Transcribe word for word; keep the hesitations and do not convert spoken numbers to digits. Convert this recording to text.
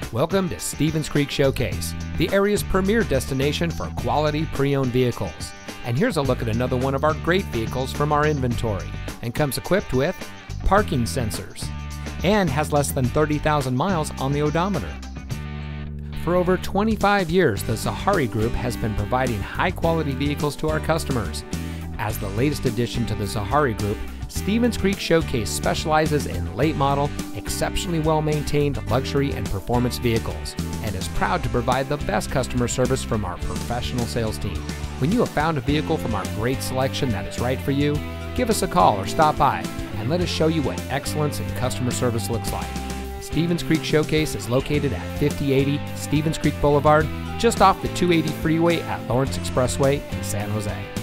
Welcome to Stevens Creek Showcase, the area's premier destination for quality pre-owned vehicles. And here's a look at another one of our great vehicles from our inventory, and comes equipped with parking sensors and has less than thirty thousand miles on the odometer. For over twenty-five years, the Zahari Group has been providing high-quality vehicles to our customers. As the latest addition to the Zahari Group, Stevens Creek Showcase specializes in late model, exceptionally well-maintained luxury and performance vehicles, and is proud to provide the best customer service from our professional sales team. When you have found a vehicle from our great selection that is right for you, give us a call or stop by and let us show you what excellence in customer service looks like. Stevens Creek Showcase is located at fifty eighty Stevens Creek Boulevard, just off the two eighty freeway at Lawrence Expressway in San Jose.